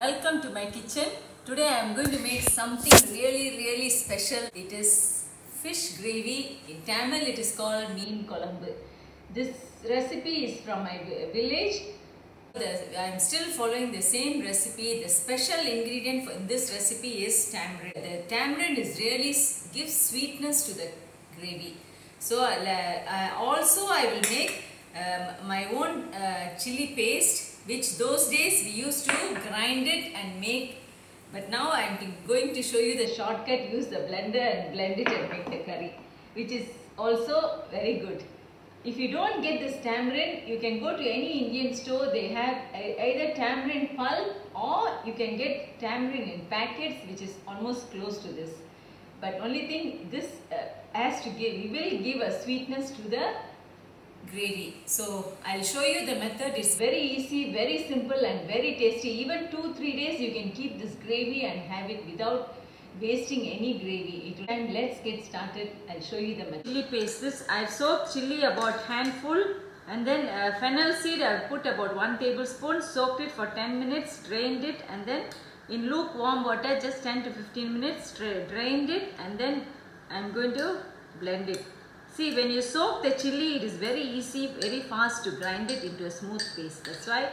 Welcome to my kitchen. Today I am going to make something really special. It is fish gravy. In Tamil it is called Meen Kolambu. This recipe is from my village. I am still following the same recipe. The special ingredient in this recipe is tamarind. The tamarind is really gives sweetness to the gravy. So also I will make my own chili paste, which those days we used to grind it and make, but now I am going to show you the shortcut. Use the blender and blend it and make the curry, which is also very good. If you don't get this tamarind, you can go to any Indian store. They have either tamarind pulp or you can get tamarind in packets, which is almost close to this. But only thing, this has to give, we will give a sweetness to the gravy. So I'll show you the method. It's very easy, very simple and very tasty. Even 2-3 days you can keep this gravy and have it without wasting any gravy. And let's get started. I'll show you the method. Chili paste. This I've soaked chili about handful, and then fennel seed I've put about 1 tablespoon, soaked it for 10 minutes, drained it, and then in lukewarm water just 10 to 15 minutes, drained it, and then I'm going to blend it. See, when you soak the chili, it is very easy, very fast to grind it into a smooth paste. That's why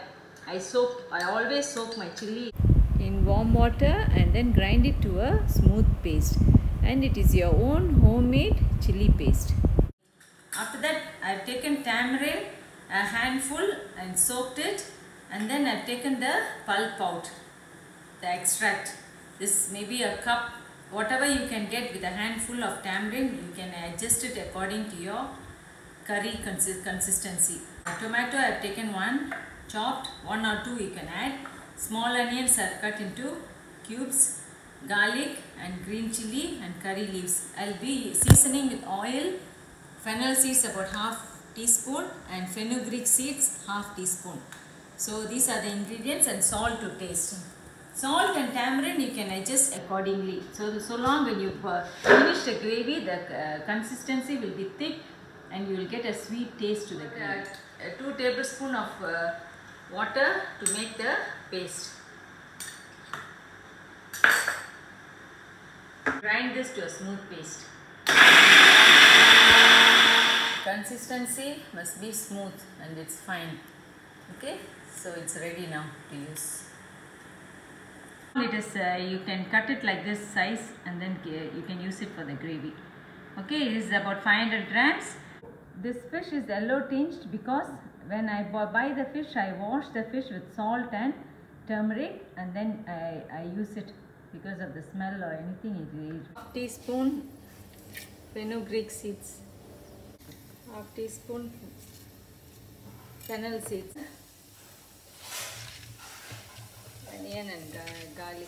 I always soak my chili in warm water and then grind it to a smooth paste. And it is your own homemade chili paste. After that, I've taken tamarind, a handful, and soaked it. And then I've taken the pulp out, the extract. This may be a cup. Whatever you can get with a handful of tamarind, you can adjust it according to your curry consistency. Tomato I have taken one, chopped, 1 or 2 you can add. Small onions are cut into cubes, garlic and green chili and curry leaves. I'll be seasoning with oil, fennel seeds about ½ teaspoon and fenugreek seeds ½ teaspoon. So these are the ingredients, and salt to taste. Salt and tamarind you can adjust accordingly. So long when you finish the gravy, the consistency will be thick and you will get a sweet taste to the gravy. 2 tablespoons of water to make the paste. Grind this to a smooth paste. Consistency must be smooth and it's fine. Okay, so it's ready now to use. It is you can cut it like this size and then you can use it for the gravy. Okay, this is about 500 grams. This fish is yellow tinged because when I buy the fish, I wash the fish with salt and turmeric and then I use it because of the smell or anything. ½ teaspoon fenugreek seeds, ½ teaspoon fennel seeds, onion and garlic.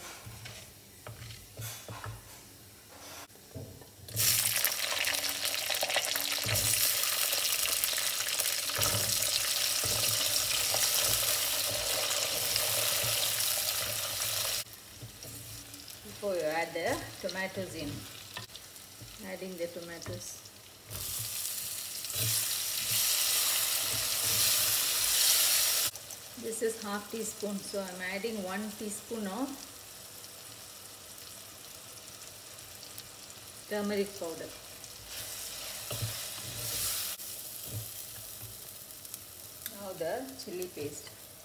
Before you add the tomatoes in, adding the tomatoes. This is ½ teaspoon, so I am adding 1 teaspoon of turmeric powder. Now the chili paste.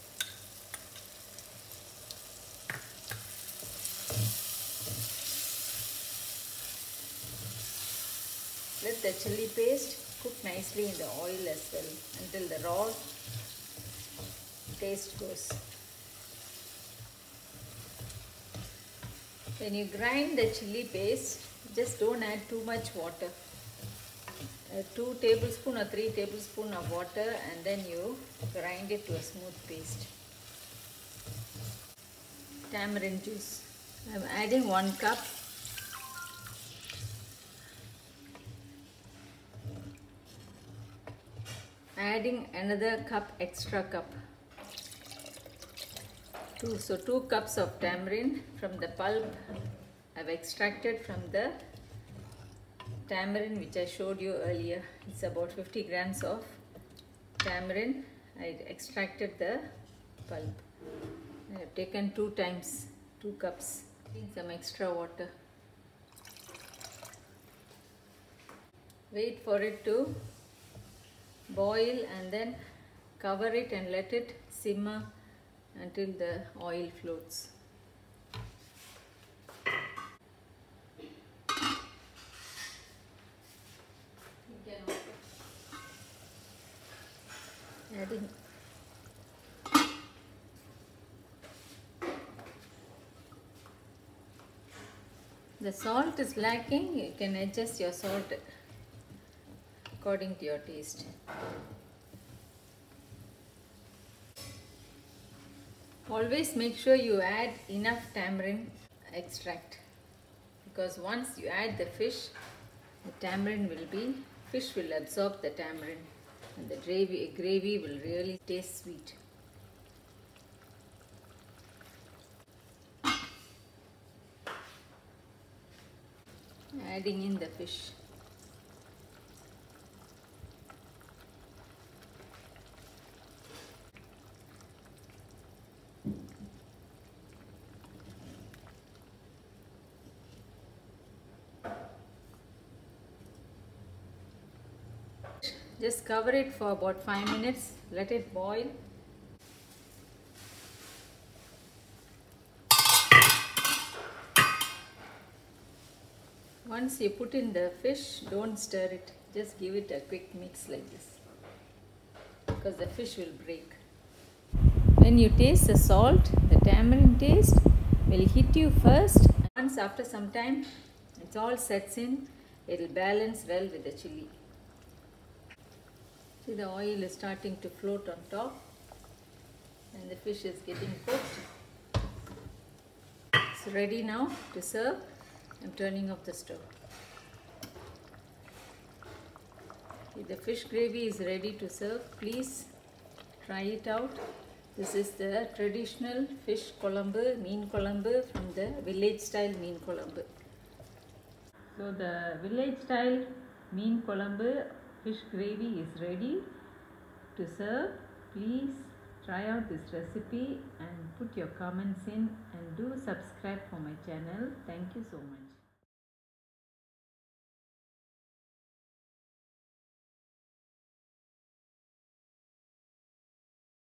Let the chili paste cook nicely in the oil as well until the raw taste goes. When you grind the chili paste, just don't add too much water. 2 tablespoons or 3 tablespoons of water, and then you grind it to a smooth paste. Tamarind juice. I am adding 1 cup. Adding another cup, extra cup. 2 cups of tamarind from the pulp. I've extracted from the tamarind which I showed you earlier. It's about 50 grams of tamarind. I extracted the pulp. I have taken 2 times, 2 cups. Adding some extra water. Wait for it to boil and then cover it and let it simmer until the oil floats. Adding the salt is lacking, you can adjust your salt according to your taste. Always make sure you add enough tamarind extract, because once you add the fish, the tamarind fish will absorb the tamarind and the gravy will really taste sweet. Adding in the fish. Just cover it for about 5 minutes, let it boil. Once you put in the fish, don't stir it, just give it a quick mix like this, because the fish will break. When you taste the salt, the tamarind taste will hit you first. Once after some time, it all sets in, it will balance well with the chili. See, the oil is starting to float on top and the fish is getting cooked. It's ready now to serve. I'm turning off the stove. See, the fish gravy is ready to serve. Please try it out. This is the traditional fish kolambu, meen kolambu from the village style meen kolambu. So the village style meen kolambu fish gravy is ready to serve. Please try out this recipe and put your comments in, and do subscribe for my channel. Thank you so much.